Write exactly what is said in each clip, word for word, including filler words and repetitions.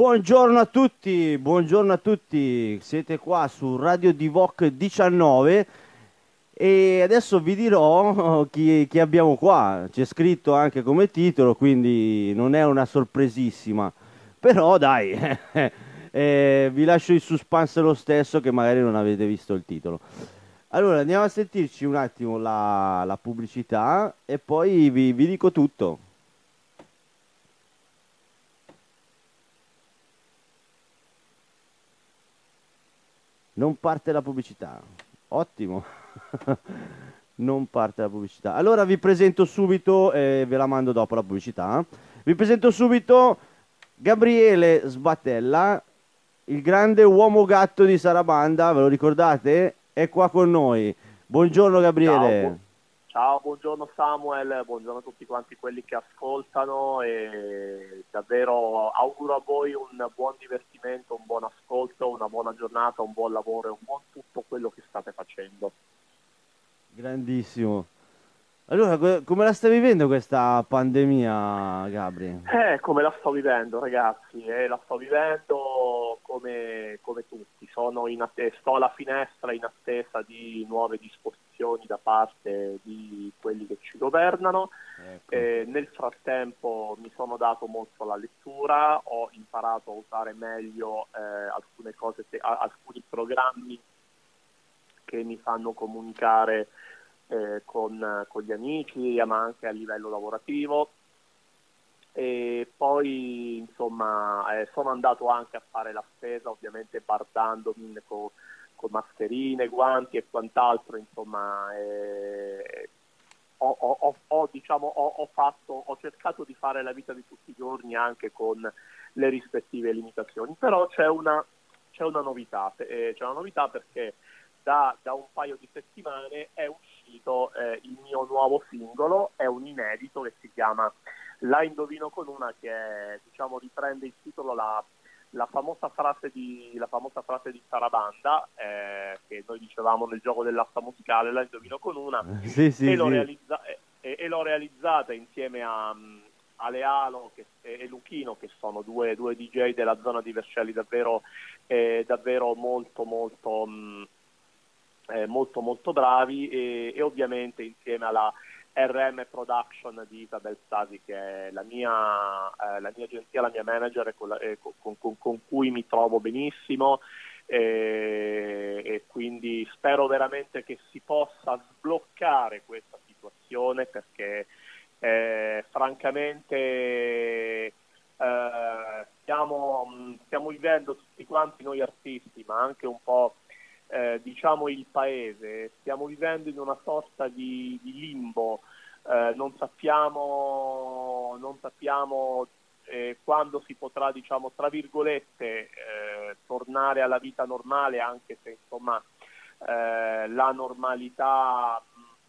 Buongiorno a tutti, buongiorno a tutti, siete qua su Radio Divock diciannove e adesso vi dirò chi, chi abbiamo qua. C'è scritto anche come titolo, quindi non è una sorpresissima, però dai, eh, vi lascio il suspense lo stesso che magari non avete visto il titolo. Allora andiamo a sentirci un attimo la, la pubblicità e poi vi vi dico tutto. Non parte la pubblicità. Ottimo. Non parte la pubblicità. Allora vi presento subito, e ve la mando dopo la pubblicità. Vi presento subito Gabriele Sbattella, il grande uomo gatto di Sarabanda, ve lo ricordate? È qua con noi. Buongiorno Ciao, bu- Gabriele. ciao, buongiorno Samuel, buongiorno a tutti quanti quelli che ascoltano e davvero auguro a voi un buon divertimento, un buon ascolto, una buona giornata, un buon lavoro e un buon tutto quello che state facendo. Grandissimo. Allora, co- come la stai vivendo questa pandemia, Gabri? Eh, come la sto vivendo, ragazzi? Eh, la sto vivendo come, come tutti. Sono in atte- sto alla finestra in attesa di nuove disposizioni da parte di quelli che ci governano. Ecco. Eh, nel frattempo mi sono dato molto alla lettura, ho imparato a usare meglio eh, alcune cose, te- a- alcuni programmi che mi fanno comunicare eh, con, con gli amici, ma anche a livello lavorativo. E poi insomma eh, sono andato anche a fare la spesa, ovviamente bardandomi con, con mascherine, guanti e quant'altro, insomma eh, ho, ho- ho- ho, diciamo, ho, ho fatto, ho cercato di fare la vita di tutti i giorni anche con le rispettive limitazioni, però c'è una, c'è una novità, eh, c'è una novità perché da, da un paio di settimane è uscito eh, il mio nuovo singolo, è un inedito che si chiama La indovino con una, che è, diciamo, riprende il titolo la, la famosa frase di, la famosa frase di Sarabanda, eh, che noi dicevamo nel gioco dell'asta musicale, la indovino con una, Sì, sì, e l'ho, sì. realizza- e, e l'ho realizzata insieme a, mm, Alealo che, e, e Luchino, che sono due, due D J della zona di Vercelli davvero, eh, davvero molto molto, mh, eh, molto molto bravi, e, e ovviamente insieme alla R M Production di Isabel Stasi, che è la mia, eh, la mia agenzia, la mia manager, e con, la- e con- con- con cui mi trovo benissimo, e, e quindi spero veramente che si possa sbloccare questa situazione, perché eh, francamente eh, stiamo, mh, stiamo vivendo tutti quanti noi artisti, ma anche un po' eh, diciamo il paese, stiamo vivendo in una sorta di, di limbo. Eh, non sappiamo, non sappiamo eh, quando si potrà, diciamo, tra virgolette, eh, tornare alla vita normale, anche se insomma eh, la normalità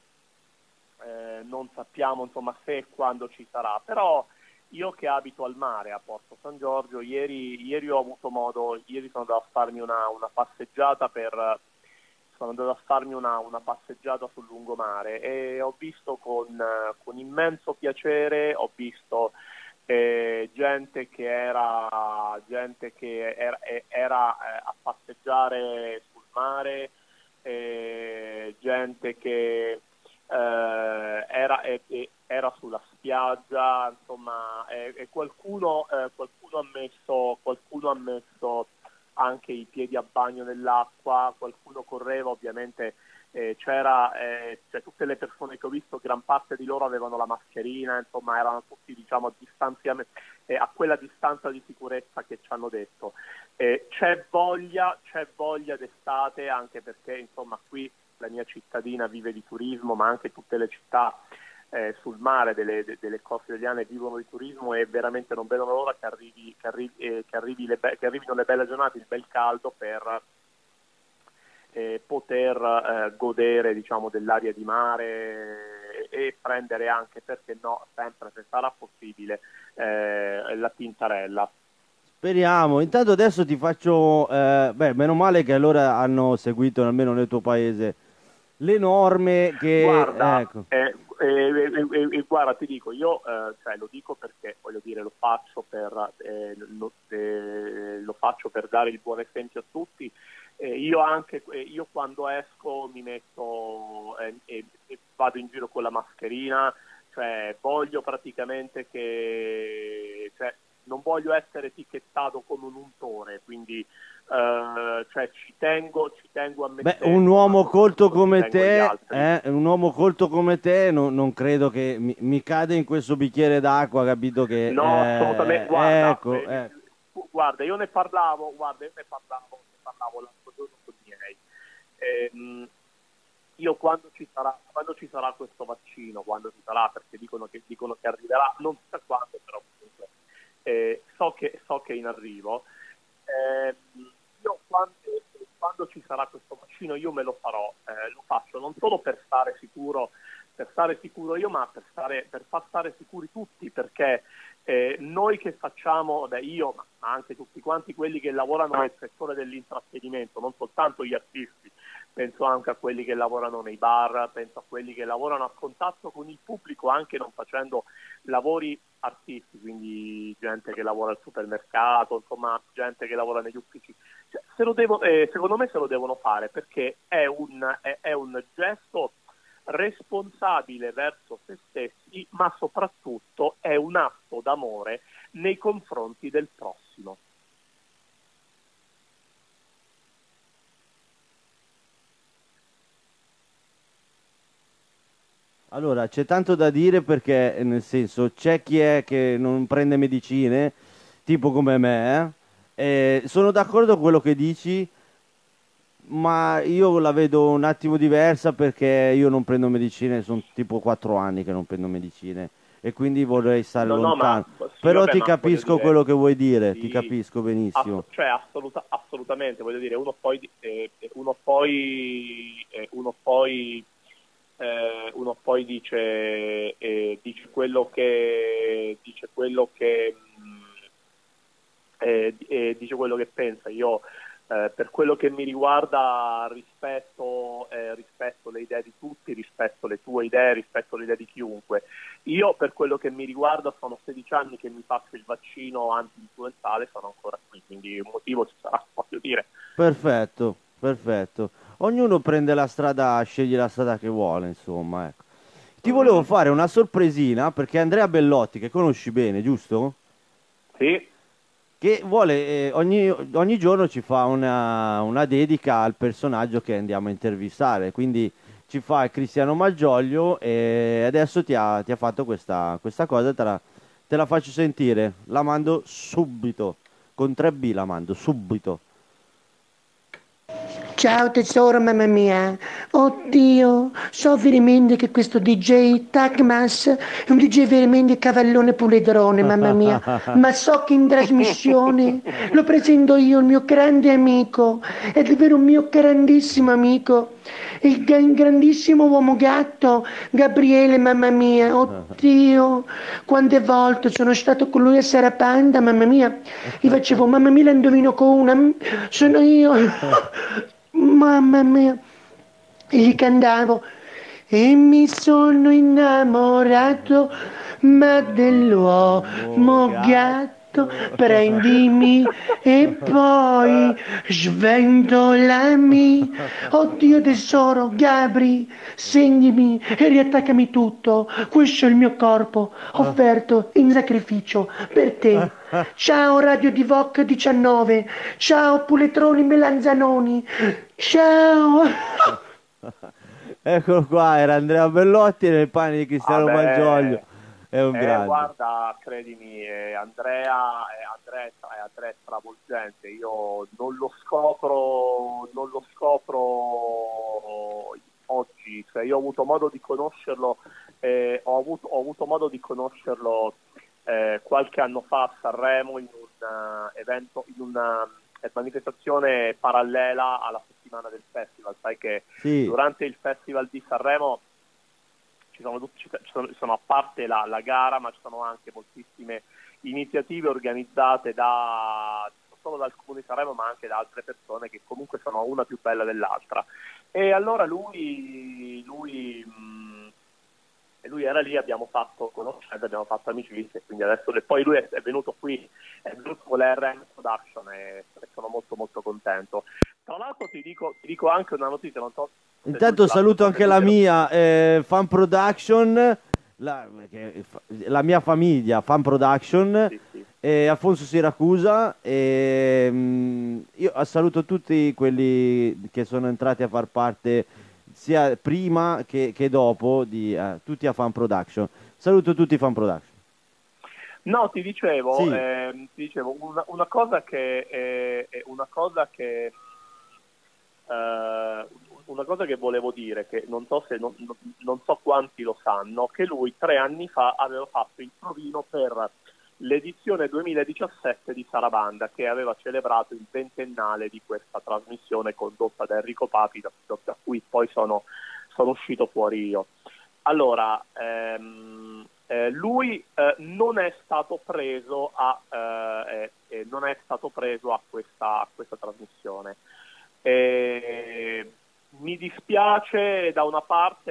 eh, non sappiamo insomma se e quando ci sarà. Però io, che abito al mare a Porto San Giorgio, ieri, ieri ho avuto modo, ieri sono andato a farmi una, una passeggiata per sono andato a farmi una, una passeggiata sul lungomare, e ho visto con, eh, con immenso piacere, ho visto eh, gente che era gente che era, eh, era eh, a passeggiare sul mare, eh, gente che eh, era, eh, eh, era sulla spiaggia, insomma, e, e qualcuno, eh, qualcuno ha messo, qualcuno ha messo anche i piedi a bagno nell'acqua, qualcuno correva, ovviamente eh, c'era, eh, cioè, tutte le persone che ho visto, gran parte di loro avevano la mascherina, insomma erano tutti, diciamo, a distanziamento, eh, a quella distanza di sicurezza che ci hanno detto. Eh, c'è voglia, c'è voglia d'estate, anche perché insomma qui la mia cittadina vive di turismo, ma anche tutte le città eh, sul mare delle, de- delle coste italiane vivono di turismo, e veramente non vedono l'ora che, arrivi, che, arrivi, eh, che, arrivi le be- che arrivino le belle giornate, il bel caldo, per eh, poter eh, godere, diciamo, dell'aria di mare, e, e prendere anche, perché no, sempre se sarà possibile, eh, la tintarella. Speriamo. Intanto adesso ti faccio, eh, beh, meno male che allora hanno seguito, almeno nel tuo paese, le norme che, Guarda, ecco, eh, eh, eh, eh, guarda, ti dico, io eh, cioè, lo dico perché, voglio dire, lo faccio per, eh, lo- eh, per dare il buon esempio a tutti. Eh, io anche eh, io quando esco mi metto eh, e, e vado in giro con la mascherina, cioè voglio praticamente che cioè, non voglio essere etichettato come un untore, quindi eh, cioè, ci tengo ci tengo a me Beh, stesso, un ma uomo colto soprattutto ci come tengo agli te, altri. eh, un uomo colto come te, non, non credo che mi, mi cade in questo bicchiere d'acqua, capito che... No, assolutamente. eh, Guarda, ecco, eh, eh. guarda, io ne parlavo, guarda, io ne parlavo, ne parlavo l'altro giorno con i miei. Ehm, io quando ci sarà, quando ci sarà questo vaccino, quando ci sarà, perché dicono che, dicono che arriverà, non si sa quando, però comunque eh, so che so che è in arrivo. Ehm, io quando, quando ci sarà questo vaccino io me lo farò, eh, lo faccio non solo per stare sicuro, per stare sicuro io, ma per, stare, per far stare sicuri tutti, perché eh, noi che facciamo, beh, io, ma anche tutti quanti quelli che lavorano nel settore dell'intrattenimento, non soltanto gli artisti, penso anche a quelli che lavorano nei bar, penso a quelli che lavorano a contatto con il pubblico, anche non facendo lavori artisti, quindi gente che lavora al supermercato, insomma gente che lavora negli uffici. Cioè, se lo devo, eh, secondo me se lo devono fare, perché è un, è, è un gesto responsabile verso se stessi, ma soprattutto è un atto d'amore nei confronti del prossimo. Allora, c'è tanto da dire perché, eh, nel senso, c'è chi è che non prende medicine, tipo come me, eh, e sono d'accordo con quello che dici, ma io la vedo un attimo diversa perché io non prendo medicine, sono tipo quattro anni che non prendo medicine e quindi vorrei stare No, no, ma lontano. sì, Però vabbè, ti ma voglio capisco dire, quello che vuoi dire, ti sì, capisco benissimo. ass- cioè assoluta- assolutamente, voglio dire, uno poi, eh, uno poi, eh, uno poi, eh, uno poi dice, eh, dice quello che, dice quello che, mh, eh, eh, dice quello che pensa. Io eh, per quello che mi riguarda rispetto, eh, rispetto le idee di tutti, rispetto le tue idee, rispetto le idee di chiunque. Io per quello che mi riguarda sono sedici anni che mi faccio il vaccino anti-influenzale, sono ancora qui, quindi un motivo ci sarà, voglio dire. Perfetto, perfetto. Ognuno prende la strada, sceglie la strada che vuole, insomma, ecco. Ti volevo Mm, fare una sorpresina perché Andrea Bellotti, che conosci bene, giusto? sì, Che vuole, eh, ogni, ogni giorno ci fa una, una dedica al personaggio che andiamo a intervistare. Quindi ci fa il Cristiano Malgioglio e adesso ti ha, ti ha fatto questa, questa cosa, te la, te la faccio sentire. La mando subito. Con tre B la mando subito. Ciao tesoro, mamma mia. Oddio, so veramente che questo D J Tagmas è un D J veramente cavallone puledrone, mamma mia. Ma so che in trasmissione lo presento io, il mio grande amico, è davvero un mio grandissimo amico, il ga- il grandissimo uomo gatto, Gabriele, mamma mia. Oddio, quante volte sono stato con lui a Sarapanda, mamma mia. Gli facevo, mamma mia, la indovino con una, sono io. Mamma mia, e gli cantavo e mi sono innamorato, ma Mo dell'uomo gatto, gatto. prendimi e poi sventolami. Oddio tesoro, Gabri, segnimi e riattaccami tutto. Questo è il mio corpo, offerto in sacrificio per te. Ciao Radio Divoc diciannove, ciao Puletroni Melanzanoni, ciao. Eccolo qua, era Andrea Bellotti nel panni di Cristiano Malgioglio. vabbè, È un eh, grande. guarda, credimi, eh, Andrea, eh, Andrea, è tra- è Andrea è stravolgente. Io non lo scopro, non lo scopro oggi, cioè io ho avuto modo di conoscerlo, eh, ho avuto, ho avuto modo di conoscerlo eh, qualche anno fa a Sanremo in un eh, evento, in una eh, manifestazione parallela alla settimana del festival. Sai che Sì, durante il Festival di Sanremo ci sono, tutti- ci sono, ci sono a parte la, la gara, ma ci sono anche moltissime iniziative organizzate da, non solo dal Comune di Sanremo, ma anche da altre persone che comunque sono una più bella dell'altra. E allora lui, lui mh, e lui era lì, abbiamo fatto conoscenza, abbiamo fatto amicizia, quindi adesso e poi lui è, è venuto qui, è venuto con l'R M Production e, e sono molto molto contento. Tra l'altro ti dico, ti dico anche una notizia, non so se Intanto tu saluto anche la mia eh, Fan Production, la, che- la mia famiglia Fan Production, sì, sì. e Alfonso Siracusa, e mm, io saluto tutti quelli che sono entrati a far parte sia prima che, che dopo di eh, tutti a Fan Production. Saluto tutti i Fan Production. No, ti dicevo, Sì, ehm, ti dicevo una, una cosa che è, è una cosa che eh, una cosa che volevo dire, che non so se non, non so quanti lo sanno, che lui tre anni fa aveva fatto il provino per l'edizione duemiladiciassette di Sarabanda, che aveva celebrato il ventennale di questa trasmissione condotta da Enrico Papi, da, da cui poi sono, sono uscito fuori io. Allora, ehm, eh, lui eh, non è stato preso a eh, eh, non è stato preso a questa, a questa trasmissione. Eh, mi dispiace da una parte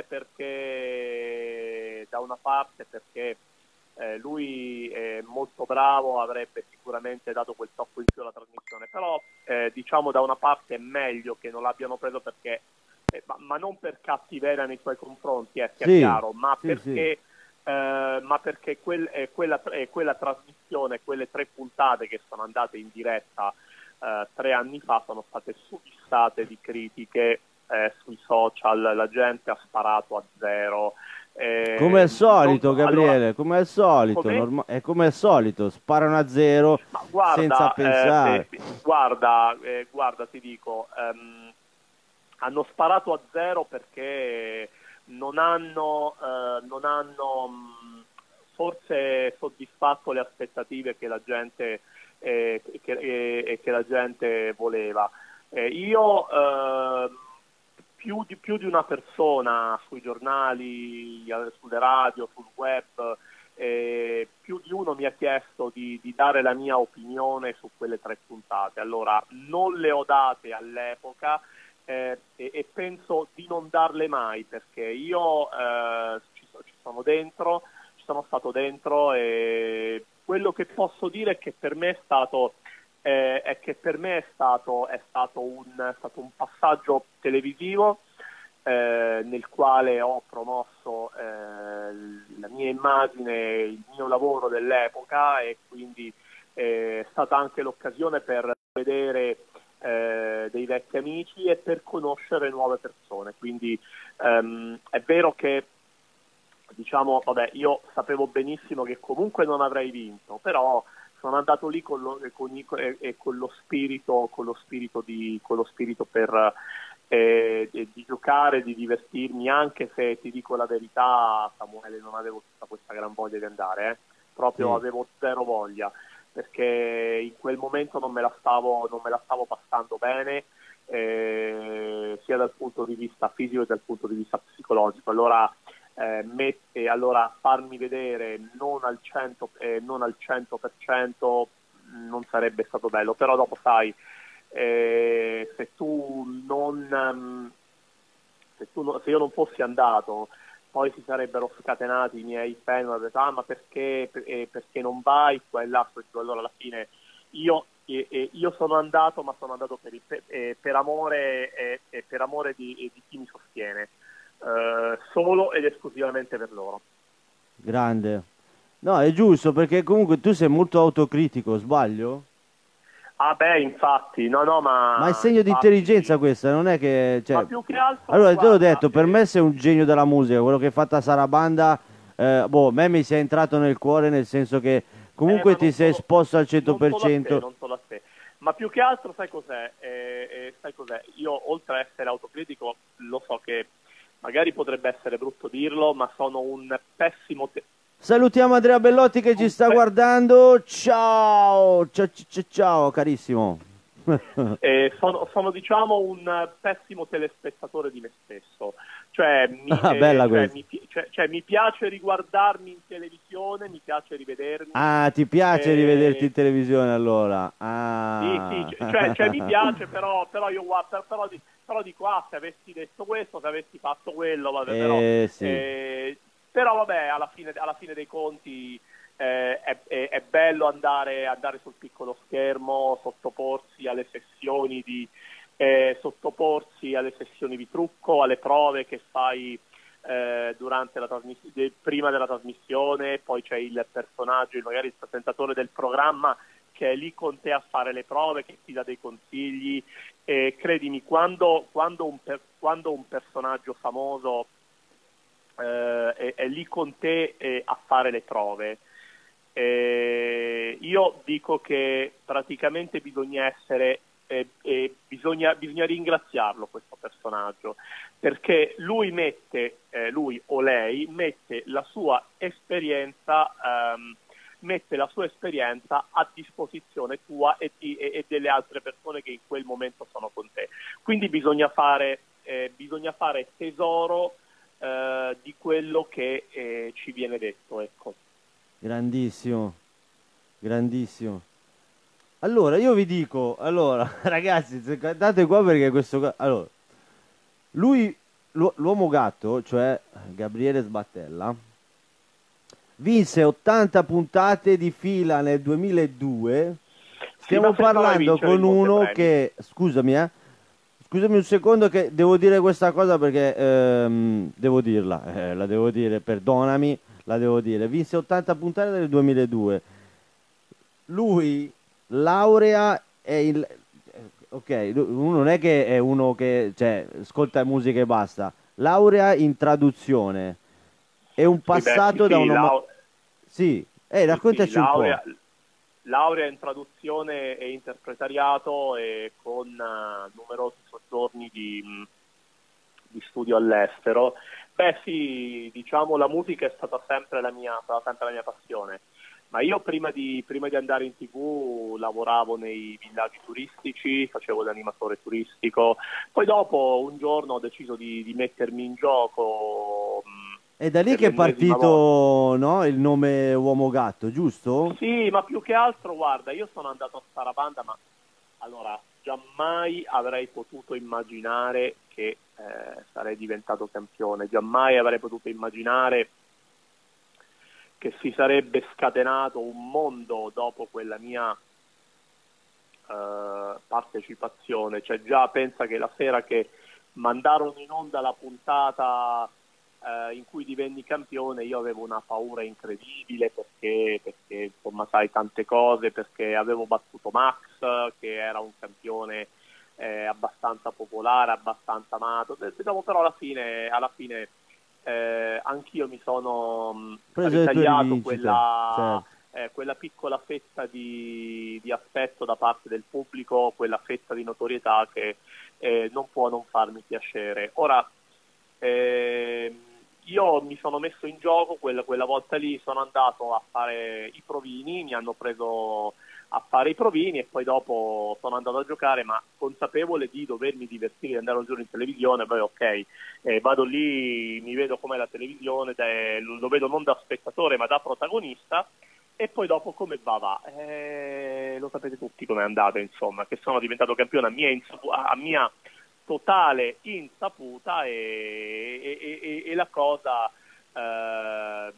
perché da una parte perché eh, lui è molto bravo, avrebbe sicuramente dato quel tocco in più alla trasmissione, però eh, diciamo da una parte è meglio che non l'abbiano preso perché eh, ma, ma non per cattiveria nei suoi confronti, eh, sia sì, chiaro, ma sì, sì. perché eh, ma perché quel, eh, quella, eh, quella trasmissione, quelle tre puntate che sono andate in diretta eh, tre anni fa sono state subissate di critiche eh, sui social, la gente ha sparato a zero. Come al Eh, non solito, so, allora, Gabriele, come al solito, come? norma- è come al solito, sparano a zero Ma senza guarda, pensare. eh, eh, guarda, eh, guarda, ti dico, ehm, hanno sparato a zero perché non hanno, eh, non hanno mh, forse soddisfatto le aspettative che la gente, eh, che, eh, che la gente voleva. Eh, io eh, più, di, più di una persona sui giornali, eh, sulle radio, sul web, eh, più di uno mi ha chiesto di, di dare la mia opinione su quelle tre puntate. Allora, non le ho date all'epoca eh, e, e penso di non darle mai perché io eh, ci, so- ci sono dentro, ci sono stato dentro e quello che posso dire è che per me è stato eh, è che per me è stato, è stato, un, è stato un passaggio televisivo eh, nel quale ho promosso eh, la mia immagine, il mio lavoro dell'epoca e quindi eh, è stata anche l'occasione per vedere eh, dei vecchi amici e per conoscere nuove persone. Quindi ehm, è vero che diciamo, vabbè, io sapevo benissimo che comunque non avrei vinto, però sono andato lì con lo, con, i- e, e con lo spirito, con lo spirito di, con lo spirito per eh, di, di giocare, di divertirmi, anche se ti dico la verità, Samuele, non avevo tutta questa gran voglia di andare, eh. Proprio Sì. avevo zero voglia, perché in quel momento non me la stavo, non me la stavo passando bene, eh, sia dal punto di vista fisico che dal punto di vista psicologico. Allora eh, mette, allora farmi vedere non al cento, eh, non al cento per cento non sarebbe stato bello, però dopo sai, eh, se tu non um, se, tu no- se io non fossi andato poi si sarebbero scatenati i miei fan, hanno detto, ah ma perché, per- eh, perché non vai qua e là. Allora alla fine io, eh, eh, io sono andato, ma sono andato per, il- per, eh, per amore, eh, eh, per amore di, eh, di chi mi sostiene, eh, solo ed esclusivamente per loro. Grande. No, è giusto perché comunque tu sei molto autocritico, sbaglio? Ah beh, infatti, no, no, Ma è ma segno di intelligenza infatti, questa, non è che... ma Cioè... più che altro, Allora, te l'ho guarda, detto, per eh, me sei un genio della musica, quello che hai fatto a Sarabanda, eh, boh, a me mi sei entrato nel cuore nel senso che Eh, comunque ma ti non sei solo, esposto al non solo a te, cento per cento. non solo a te. Ma più che altro, sai cos'è? Eh, eh, sai cos'è? Io, oltre a essere autocritico, lo so che magari potrebbe essere brutto dirlo, ma sono un pessimo... Te- Salutiamo Andrea Bellotti che ci un sta pe- guardando. Ciao, ciao, ciao, ciao, carissimo. eh, sono, sono, diciamo, un pessimo telespettatore di me stesso. Cioè mi, Ah, eh, bella cioè, questa. mi, pi- cioè, cioè, mi piace riguardarmi in televisione, mi piace rivedermi. Ah, ti piace rivederti eh, in televisione allora? Sì, sì, Ah. cioè, cioè mi piace, però, però io guardo, però, di- però dico, ah, se avessi detto questo, se avessi fatto quello, vabbè, però, Eh sì. eh, però vabbè, alla fine, alla fine dei conti eh, è, è, è bello andare, andare sul piccolo schermo, sottoporsi alle sessioni di eh, sottoporsi alle sessioni di trucco, alle prove che fai eh, durante la trasmissione, prima della trasmissione, poi c'è il personaggio, magari il presentatore del programma che è lì con te a fare le prove, che ti dà dei consigli. E credimi, quando, quando, un, per, quando un personaggio famoso eh, è, è lì con te eh, a fare le prove, eh, io dico che praticamente bisogna essere eh, eh, bisogna, bisogna ringraziarlo questo personaggio, perché lui mette eh, lui o lei mette la sua esperienza ehm, mette la sua esperienza a disposizione tua e, di, e, e delle altre persone che in quel momento sono con te. Quindi bisogna fare, eh, bisogna fare tesoro eh, di quello che eh, ci viene detto. Ecco. Grandissimo, grandissimo. Allora, io vi dico, allora, ragazzi, date qua perché questo... qua- Allora, lui, l'u- l'uomo gatto, cioè Gabriele Sbattella, vinse ottanta puntate di fila nel duemiladue. Sì, ma Stiamo senza mai parlando vincere il con uno montepremi. che, scusami, eh, scusami un secondo che devo dire questa cosa perché ehm, devo dirla, eh, la devo dire, perdonami, la devo dire. Vinse ottanta puntate nel duemiladue. Lui laurea è il... Ok, lui- uno non è che è uno che, cioè, ascolta musica e basta. Laurea in traduzione. È un Sì, beh, sì, passato da sì, una... ma- lau- Sì, eh, sì, sì, raccontaci un po'. laurea, laurea in traduzione e interpretariato e con eh, numerosi soggiorni di, mh, di studio all'estero. Beh sì, diciamo la musica è stata sempre la mia, stata sempre la mia passione, ma io prima di, prima di andare in tivù lavoravo nei villaggi turistici, facevo l'animatore turistico, poi dopo un giorno ho deciso di, di mettermi in gioco mh, È da lì per che è l'ennesima volta. partito, no, il nome Uomo Gatto, giusto? Sì, ma più che altro, guarda, io sono andato a Sarabanda, ma allora, giammai avrei potuto immaginare che eh, sarei diventato campione, giammai avrei potuto immaginare che si sarebbe scatenato un mondo dopo quella mia eh, partecipazione. Cioè già pensa che la sera che mandarono in onda la puntata eh, in cui divenni campione, io avevo una paura incredibile perché, perché insomma sai tante cose, perché avevo battuto Max che era un campione eh, abbastanza popolare, abbastanza amato. Diciamo, però alla fine, alla fine eh, anch'io mi sono mh, Preso le tue ritagliato rivincite, quella, certo. eh, quella piccola fetta di, di affetto da parte del pubblico, quella fetta di notorietà che eh, non può non farmi piacere. Ora, ehm, io mi sono messo in gioco quella, quella volta lì, sono andato a fare i provini, mi hanno preso a fare i provini e poi dopo sono andato a giocare, ma consapevole di dovermi divertire, di andare un giorno in televisione, poi ok, eh, vado lì, mi vedo com'è la televisione, da- lo vedo non da spettatore ma da protagonista e poi dopo come va va. Eh, lo sapete tutti com'è andato, insomma, che sono diventato campione a mia, insapu- a mia totale insaputa e, e- e- e la cosa eh,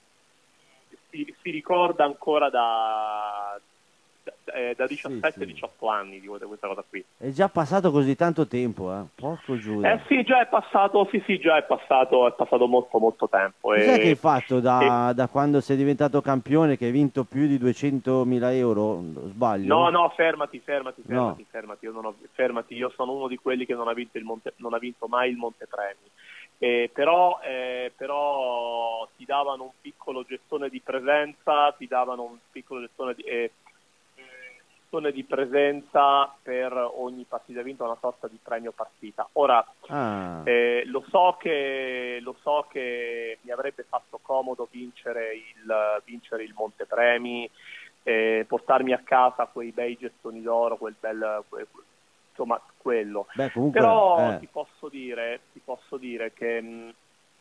si, si ricorda ancora da, da, eh, da Sì, sì. diciassette diciotto anni di questa cosa qui. È già passato così tanto tempo, eh. Porco Giuda. Eh sì, già è passato, sì, sì, già è passato, è passato molto, molto tempo. Cos'è che hai E, fatto e- da, da quando sei diventato campione che hai vinto più di duecentomila euro? Sbaglio? no, no, fermati, fermati, No. fermati, fermati. Io non ho, fermati, io sono uno di quelli che non ha vinto, il monte, non ha vinto mai il montepremi. Eh, però, eh, però ti davano un piccolo gettone di presenza, ti davano un piccolo gettone di, eh, gettone di presenza per ogni partita vinta, una sorta di premio partita. Ora, Ah, eh, lo so che lo so che mi avrebbe fatto comodo vincere il, vincere il montepremi, eh, portarmi a casa quei bei gettoni d'oro, quel bel, que- insomma quello. beh, comunque, Però eh, ti posso dire, ti posso dire che mh,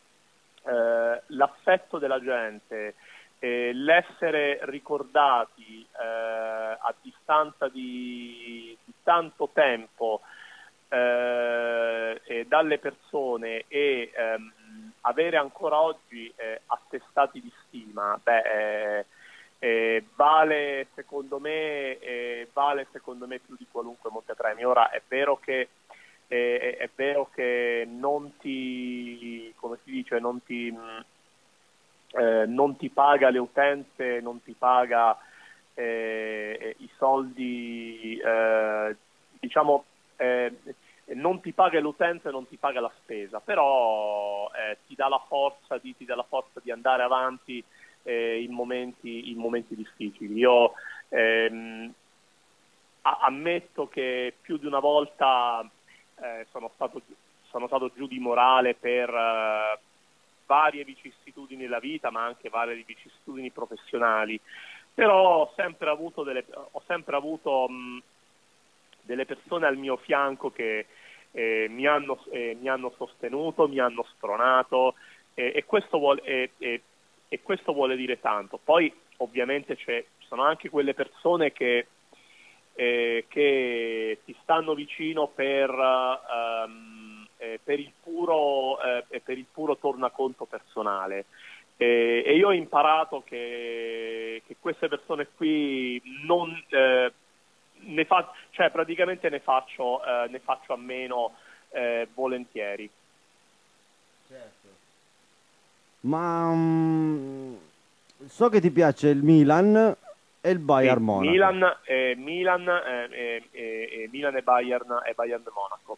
eh, l'affetto della gente, eh, l'essere ricordati eh, a distanza di, di tanto tempo eh, e dalle persone e ehm, avere ancora oggi eh, attestati di stima, beh, eh, eh, vale secondo me eh, vale secondo me più di qualunque montepremi. Ora è vero che eh, è vero che non ti, come si dice, non ti mh, eh, non ti paga le utenze, non ti paga eh, i soldi, eh, diciamo, eh, non ti paga l'utenza e non ti paga la spesa, però eh, ti dà la forza di, ti dà la forza di andare avanti eh, in momenti, in momenti difficili. Io ehm, a- ammetto che più di una volta eh, sono stato, sono stato giù di morale per eh, varie vicissitudini della vita, ma anche varie vicissitudini professionali, però ho sempre avuto delle, ho sempre avuto mh, delle persone al mio fianco che eh, mi, hanno, eh, mi hanno sostenuto, mi hanno spronato eh, e, questo vuole, eh, eh, e questo vuole dire tanto. Poi ovviamente c'è, ci sono anche quelle persone che, eh, che ti stanno vicino per... Um, Eh, per il puro eh, per il puro tornaconto personale eh, e io ho imparato che, che queste persone qui non eh, ne fa, cioè praticamente ne faccio eh, ne faccio a meno eh, volentieri. Certo. Ma mm, so che ti piace il Milan e il Bayern Sì, Monaco. Milan eh, Milan eh, eh, eh, Milan e Bayern e Bayern Monaco.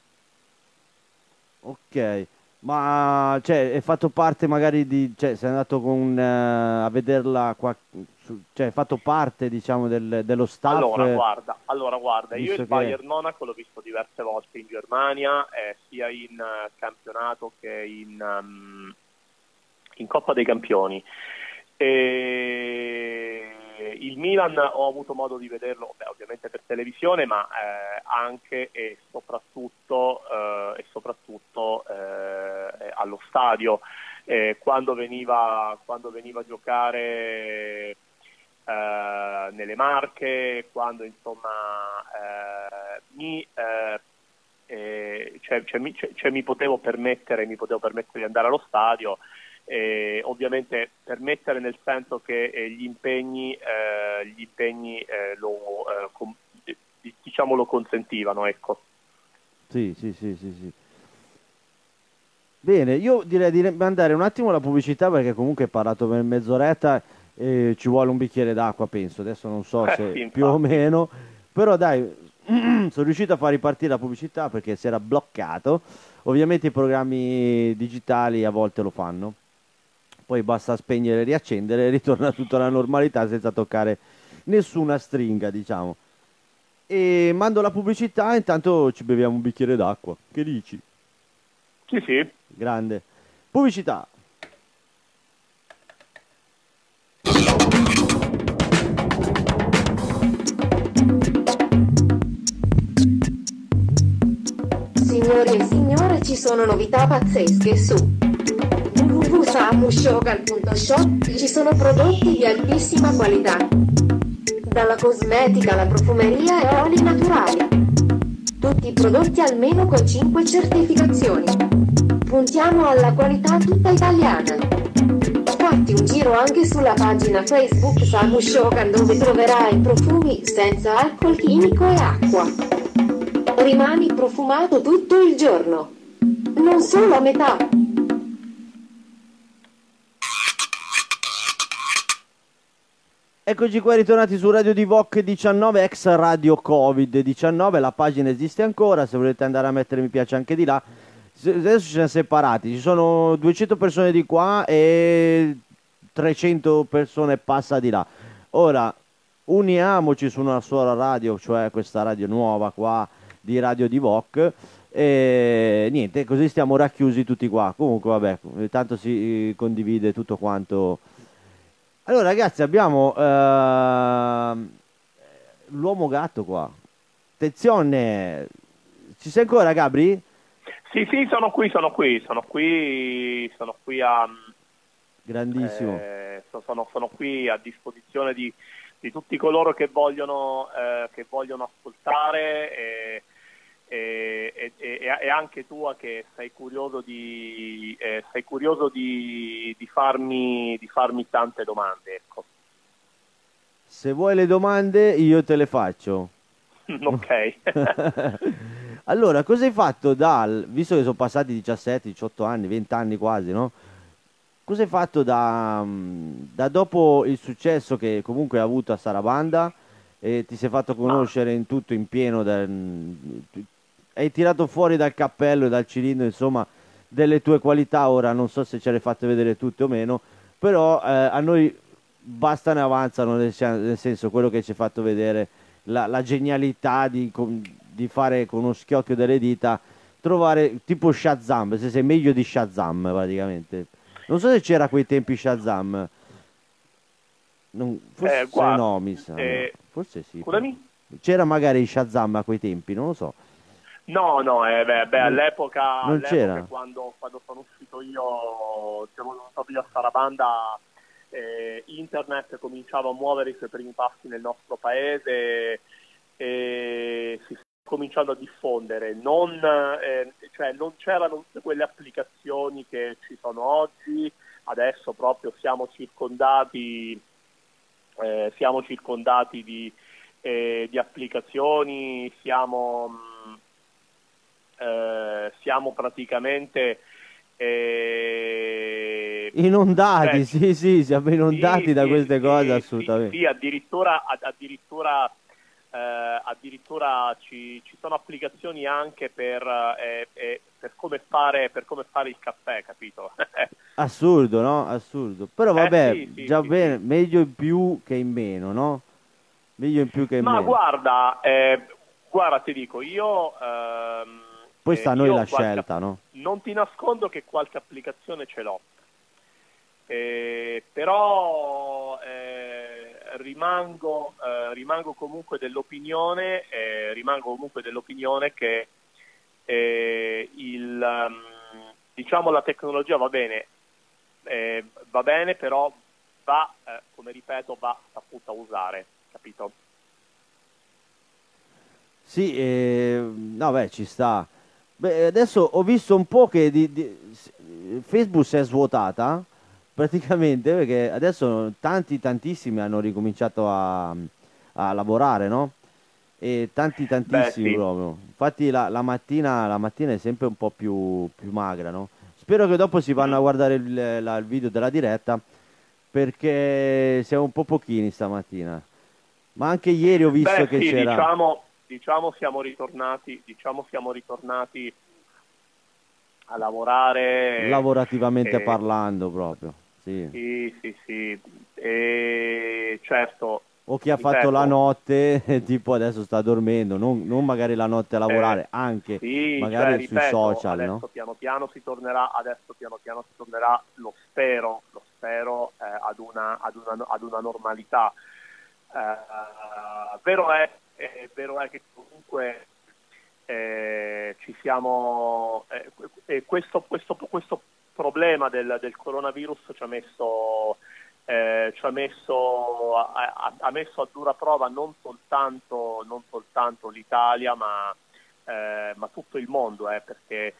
Ok, ma cioè, è fatto parte magari di, cioè, sei andato con, eh, a vederla qua, su- cioè, è fatto parte, diciamo, del- dello staff, Allora, eh, guarda, allora, guarda, io il visto che... Bayern Monaco l'ho visto diverse volte in Germania, eh, sia in eh, campionato che in, um, in Coppa dei Campioni. E il Milan ho avuto modo di vederlo, beh, ovviamente per televisione, ma eh, anche e soprattutto, eh, e soprattutto eh, allo stadio, eh, quando veniva, quando veniva a giocare eh, nelle Marche, quando insomma eh, mi, eh, eh, cioè, cioè, mi, cioè, cioè, mi potevo permettere, mi potevo permettere di andare allo stadio. Eh, ovviamente permettere nel senso che eh, gli impegni, eh, gli impegni eh, lo, eh, com- diciamo lo consentivano, ecco. Sì, sì, sì, sì, sì. Bene, io direi di mandare un attimo la pubblicità perché comunque hai parlato per mezz'oretta e ci vuole un bicchiere d'acqua, penso. Adesso non so Eh se sì, più o infatti. meno, però dai, sono riuscito a far ripartire la pubblicità perché si era bloccato. Ovviamente i programmi digitali a volte lo fanno. Poi basta spegnere e riaccendere e ritorna tutto alla normalità senza toccare nessuna stringa, diciamo. E mando la pubblicità, intanto ci beviamo un bicchiere d'acqua. Che dici? Sì, sì. Grande. Pubblicità. Signori e signore, ci sono novità pazzesche su w w w punto samushogan punto shop. Ci sono prodotti di altissima qualità, dalla cosmetica alla profumeria e oli naturali. Tutti prodotti almeno con cinque certificazioni. Puntiamo alla qualità tutta italiana. Fatti un giro anche sulla pagina Facebook Samu Shokan, dove troverai profumi senza alcol chimico e acqua. Rimani profumato tutto il giorno. Non solo a metà. Eccoci qua ritornati su Radio di Voc diciannove, ex Radio Covid diciannove, la pagina esiste ancora, se volete andare a mettere mi piace anche di là. Se- Adesso ci siamo separati, ci sono duecento persone di qua e trecento persone passa di là. Ora, uniamoci su una sola radio, cioè questa radio nuova qua di Radio di Voc. E niente, così stiamo racchiusi tutti qua. Comunque, vabbè, tanto si eh, condivide tutto quanto. Allora, ragazzi, abbiamo ehm, l'uomo gatto qua. Attenzione, ci sei ancora, Gabri? Sì, sì, sono qui, sono qui, sono qui, sono qui a, Grandissimo. eh, so- sono, sono qui a disposizione di, di tutti coloro che vogliono, eh, che vogliono ascoltare e, e, e, e, e anche tua che sei curioso di, eh, sei curioso di, di, farmi, di farmi tante domande, ecco. Se vuoi le domande io te le faccio. Ok. Allora, cosa hai fatto dal, visto che sono passati diciassette, diciotto anni, venti anni quasi, no? Cosa hai fatto da, mm, da dopo il successo che comunque hai avuto a Sarabanda e ti sei fatto Ma conoscere in tutto, in pieno, da- hai tirato fuori dal cappello e dal cilindro, insomma, delle tue qualità. Ora non so se ce le hai fatte vedere tutte o meno, però eh, a noi bastano e avanzano, nel, sen- nel senso, quello che ci hai fatto vedere, la, la genialità di, con- di fare con uno schiocchio delle dita, trovare tipo Shazam, se sei meglio di Shazam praticamente. Non so se c'era a quei tempi Shazam. Non- eh, forse guarda, no, mi sa, no. eh, Forse sì, però. scusami? C'era magari Shazam a quei tempi, non lo so. No, no, eh, beh, beh, Non, all'epoca, non all'epoca c'era. quando, quando sono uscito io, siamo venuto via a Sarabanda, eh, internet cominciava a muovere i suoi primi passi nel nostro paese e si sta cominciando a diffondere. Non, eh, cioè, non c'erano tutte quelle applicazioni che ci sono oggi, adesso proprio siamo circondati, eh, siamo circondati di, eh, di applicazioni, siamo... mh, eh, siamo praticamente eh, Inondati, cioè, sì, sì, siamo inondati sì, da sì, queste cose, sì, sì, assolutamente. sì, addirittura, ad- addirittura, eh, addirittura ci, ci sono applicazioni anche per, eh, eh, per come fare, per come fare il caffè, capito? Assurdo, no? Assurdo. Però Eh vabbè, sì, sì, già sì, bene, sì. meglio in più che in meno, no? Meglio in più che in Ma meno. guarda, eh, guarda, ti dico, io, ehm, Poi eh, sta a noi io la qualche, scelta, no? non ti nascondo che qualche applicazione ce l'ho. Eh, però eh, rimango, eh, rimango comunque dell'opinione, eh, rimango comunque dell'opinione che eh, il, um, diciamo la tecnologia va bene, eh, va bene, però va, eh, come ripeto, va saputa usare, capito? Sì, eh, no, beh, ci sta. Beh, adesso ho visto un po' che di- di- s- Facebook si è svuotata, praticamente, perché adesso tanti, tantissimi hanno ricominciato a, a lavorare, no? E tanti, Beh, tantissimi sì. proprio. Infatti la, la mattina, la mattina è sempre un po' più, più magra, no? Spero che dopo si vanno a Mm. guardare il, la- il video della diretta, perché siamo un po' pochini stamattina. Ma anche ieri ho visto Beh, che sì, c'era diciamo, diciamo siamo ritornati, diciamo siamo ritornati a lavorare. lavorativamente eh, parlando proprio, sì. sì, sì, sì, e certo, O chi ha fatto la ripeto, notte, tipo adesso sta dormendo, non, non magari la notte a eh, lavorare, anche sì, cioè magari sui ripeto, social, no? adesso piano piano si tornerà, adesso piano piano si tornerà, lo spero, lo spero, eh, ad una, ad una, ad una normalità. Eh, vero è, è vero è che comunque eh, ci siamo, eh, e questo, questo, questo problema del, del coronavirus ci ha messo, eh, ci ha messo, ha, ha messo a dura prova non soltanto, non soltanto l'Italia, ma, eh, ma tutto il mondo, eh, perché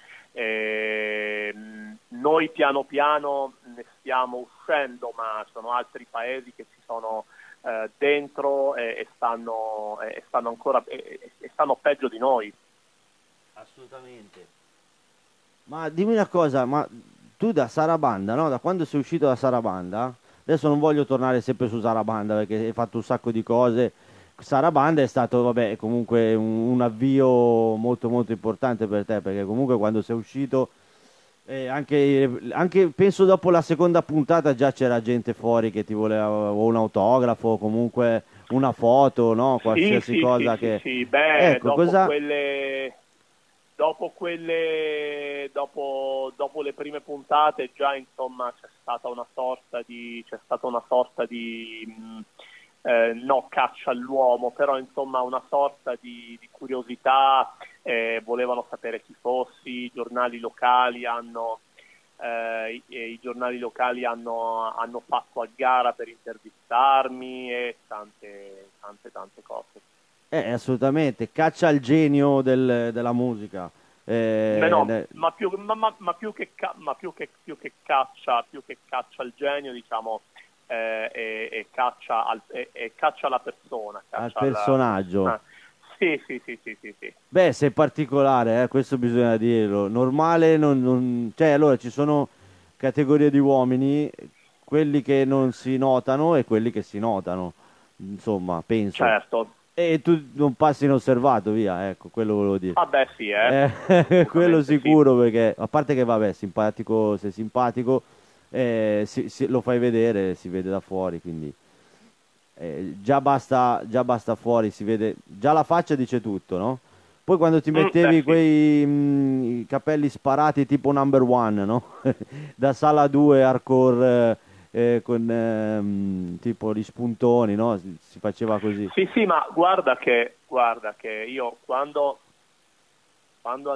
eh, noi piano piano ne stiamo uscendo, ma ci sono altri paesi che ci sono eh, dentro e, e, stanno, e stanno ancora e, e stanno peggio di noi. Assolutamente. Ma dimmi una cosa, ma tu da Sarabanda, no? Da quando sei uscito da Sarabanda, adesso non voglio tornare sempre su Sarabanda perché hai fatto un sacco di cose. Sarabanda è stato, vabbè, comunque un, un avvio molto molto importante per te, perché comunque quando sei uscito, eh, anche, anche penso dopo la seconda puntata già c'era gente fuori che ti voleva o un autografo o comunque una foto, no? Sì, Qualsiasi sì, sì, cosa sì, che... sì. Beh, Ecco, dopo cosa... quelle, dopo quelle, dopo, dopo le prime puntate già insomma c'è stata una sorta di, c'è stata una sorta di, mh, eh, no caccia all'uomo, però insomma una sorta di, di curiosità, eh, volevano sapere chi fossi, i giornali locali hanno, eh, i, i giornali locali hanno, hanno fatto a gara per intervistarmi e tante, tante, tante cose. Eh, assolutamente, caccia al genio del- della musica. Beh, Eh, no, ne- ma più, ma, ma- ma più che, ca- ma più che, più che caccia, più che caccia al genio, diciamo, eh, e, e caccia, al, e, e caccia alla persona, al caccia al, personaggio. ah, sì, sì, sì, sì, sì, sì. Beh, sei particolare, eh, questo bisogna dirlo. Normale, non, non- cioè, allora ci sono categorie di uomini, quelli che non si notano e quelli che si notano, insomma, penso. Certo. E tu non passi inosservato, via, ecco, quello volevo dire. Ah beh, sì, eh, Eh, quello assolutamente sì. sicuro, perché a parte che, vabbè, simpatico, sei simpatico, eh, si- si- lo fai vedere, si vede da fuori, quindi eh, già basta, già basta fuori, si vede, già la faccia dice tutto, no? Poi quando ti Mm, beh, mettevi sì. quei mm, i capelli sparati tipo number one, no? Da sala due hardcore eh, eh, con ehm, tipo gli spuntoni, no? Si, si faceva così. Sì, sì, ma guarda che, guarda che io quando, quando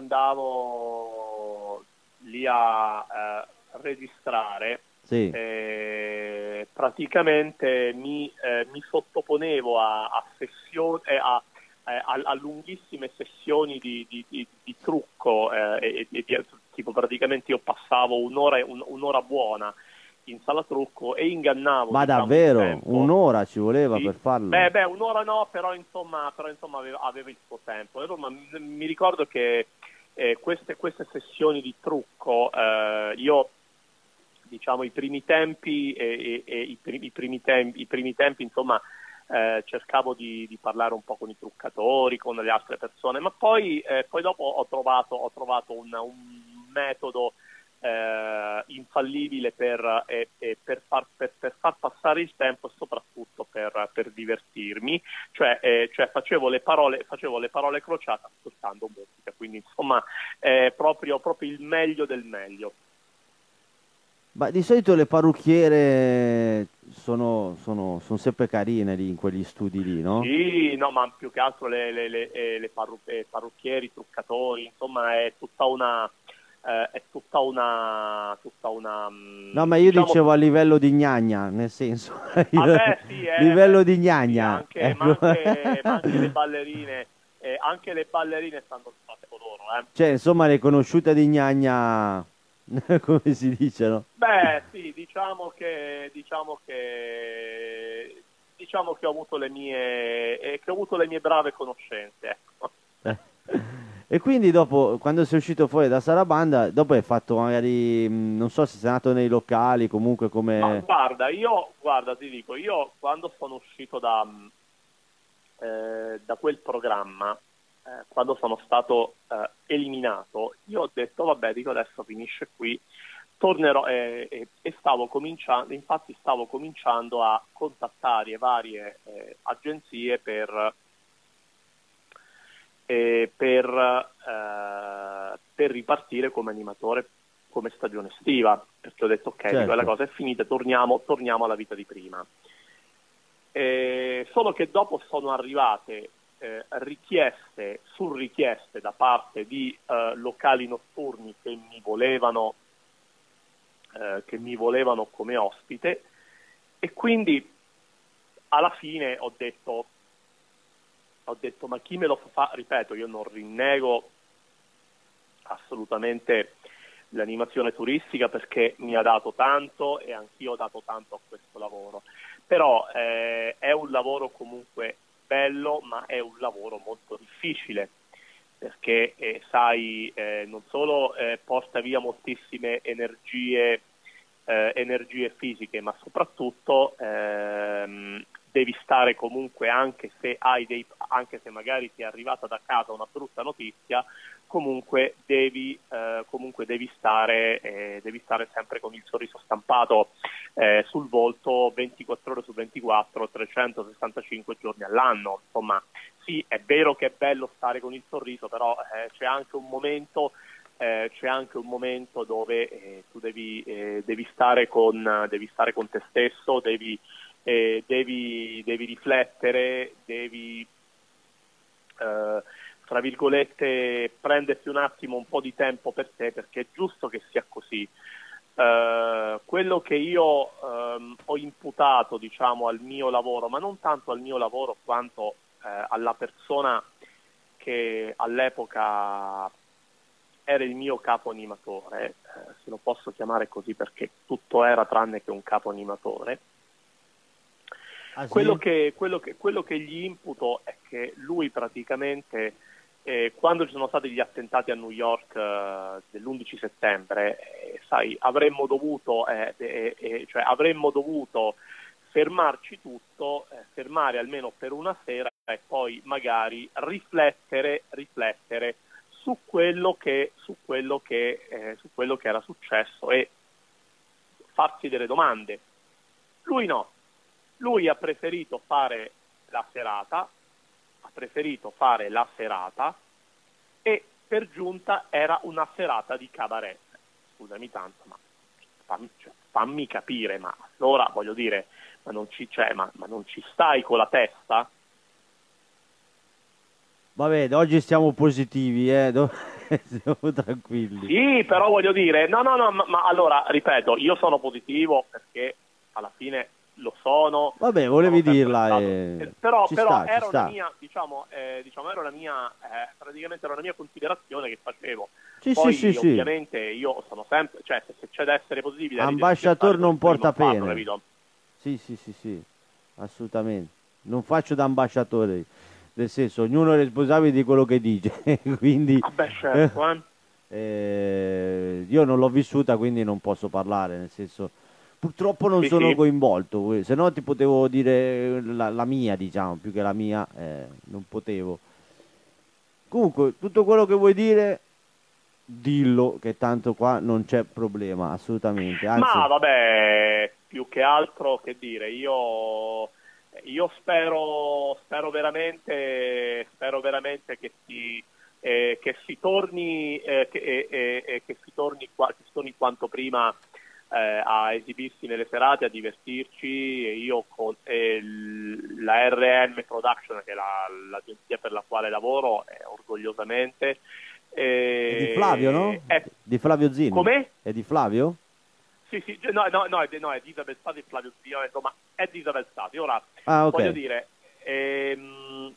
andavo lì a eh, registrare, Sì. eh, praticamente mi, eh, mi sottoponevo a, a sessioni, eh, a, eh, a- a lunghissime sessioni di, di- di- di trucco, eh, e, e di- tipo praticamente io passavo un'ora, un- un'ora buona in sala trucco e ingannavo, Ma diciamo, il davvero? tempo. Un'ora ci voleva Sì. per farlo? Beh, beh, un'ora no, però insomma, però, insomma aveva, aveva il suo tempo. E allora, mi, mi ricordo che eh, queste, queste sessioni di trucco, eh, io diciamo i primi tempi e, e- e i, primi, i primi tempi, i primi tempi insomma eh, cercavo di, di parlare un po' con i truccatori, con le altre persone, ma poi, eh, poi dopo ho trovato, ho trovato un, un metodo eh, infallibile per, eh, eh, per, far, per, per far passare il tempo e soprattutto per, per divertirmi, cioè, eh, cioè facevo, le parole, facevo le parole crociate ascoltando musica, quindi insomma eh, proprio, proprio il meglio del meglio. Ma di solito le parrucchiere sono, sono, sono sempre carine lì in quegli studi lì, no? Sì, no, ma più che altro le, le, le, eh, le parru- eh, parrucchieri, truccatori, insomma è tutta una, eh, è tutta una, tutta una, No, mm, ma io diciamo, dicevo a livello di gnagna, nel senso, ah io- beh sì, eh, beh livello di sì, sì, gnagna, anche, ma ecco. anche, ma anche le ballerine, eh, anche le ballerine stanno fatte loro, eh. Cioè, insomma, le conosciute di gnagna, come si dice, no? Beh, sì, diciamo che, diciamo che, diciamo che ho avuto le mie, eh, che ho avuto le mie brave conoscenze, ecco. Eh. E quindi dopo, quando sei uscito fuori da Sarabanda, dopo hai fatto magari, mh, non so se sei andato nei locali, comunque Ma come... guarda, io, guarda, ti dico, io quando sono uscito da, mh, eh, da quel programma, eh, quando sono stato eh, eliminato, io ho detto, vabbè, dico adesso finisce qui, tornerò eh, e, e stavo cominciando, infatti stavo cominciando a contattare varie eh, agenzie per eh, per, eh, per ripartire come animatore come stagione estiva, perché ho detto ok, dico, la Certo. cosa è finita, torniamo, torniamo alla vita di prima. Eh, solo che dopo sono arrivate eh, richieste su richieste da parte di eh, locali notturni che mi volevano, eh, che mi volevano come ospite e quindi alla fine ho detto ho detto ma chi me lo fa? Ripeto, io non rinnego assolutamente l'animazione turistica perché mi ha dato tanto e anch'io ho dato tanto a questo lavoro, però eh, è un lavoro comunque bello, ma è un lavoro molto difficile perché eh, sai, eh, non solo eh, porta via moltissime energie, eh, energie fisiche, ma soprattutto ehm, devi stare comunque, anche se hai dei, anche se magari ti è arrivata da casa una brutta notizia, comunque devi, eh, comunque devi stare, eh, devi stare sempre con il sorriso stampato eh, sul volto ventiquattro ore su ventiquattro, trecentosessantacinque giorni all'anno. Insomma, sì, è vero che è bello stare con il sorriso, però eh, c'è anche un momento eh, c'è anche un momento dove eh, tu devi, eh, devi, stare con, devi stare con te stesso, devi, eh, devi, devi riflettere, devi eh, tra virgolette prenderti un attimo un po' di tempo per te, perché è giusto che sia così. Uh, quello che io um, ho imputato, diciamo, al mio lavoro, ma non tanto al mio lavoro quanto eh, alla persona che all'epoca era il mio capo animatore, eh, se lo posso chiamare così perché tutto era tranne che un capo animatore. Ah, sì? quello, che, quello, che, quello che gli imputo è che lui praticamente, eh, quando ci sono stati gli attentati a New York eh, dell'undici settembre, eh, sai, avremmo dovuto, eh, eh, eh, cioè avremmo dovuto fermarci tutto, eh, fermare almeno per una sera e poi magari riflettere, riflettere su quello che, su quello che, eh, su quello che era successo e farsi delle domande. Lui no, lui ha preferito fare la serata, ha preferito fare la serata e per giunta era una serata di cabaret. Scusami tanto, ma fammi, cioè, fammi capire, ma allora voglio dire, ma non ci, cioè, ma, ma non ci stai con la testa? Vabbè, oggi stiamo positivi, eh? do- Siamo tranquilli. Sì, però voglio dire, no, no, no, ma, ma allora, ripeto, io sono positivo perché alla fine lo sono. Vabbè, volevi sono sempre dirla, stato- eh, eh, però, ci però sta, ci era sta. una mia, diciamo, eh, diciamo, era una mia, eh, praticamente era una mia considerazione che facevo. Sì, Poi sì, sì, sì. ovviamente io sono sempre, cioè se, se c'è da essere positivi, da ridere, Ambasciatore scherzare, non sono il porta primo a farlo, pene. capito? Sì, sì, sì, sì, assolutamente. Non faccio da ambasciatore, nel senso, ognuno è responsabile di quello che dice, quindi Ah beh, certo, eh. eh, io non l'ho vissuta, quindi non posso parlare, nel senso, purtroppo non Sì, sono sì. coinvolto, se no ti potevo dire la, la mia, diciamo, più che la mia, eh, non potevo. Comunque, tutto quello che vuoi dire, dillo, che tanto qua non c'è problema, assolutamente, Ma anzi, vabbè, più che altro che dire, io, io spero, spero veramente, spero veramente che si, eh, che si torni, eh, che, eh, eh, eh, che si torni, qua- che si torni quanto prima eh, a esibirsi nelle serate, a divertirci. E io con eh, l- la R M Production, che è la- l'agenzia per la quale lavoro, eh, orgogliosamente. è di Flavio, no? eh, è- Di Flavio Zini. Come? È di Flavio? Sì, sì, no, no, no, è, no, è di Isabel Stati e Flavio Zio, insomma, è di Isabel Stati. Ora, Ah, ok. voglio dire, ehm,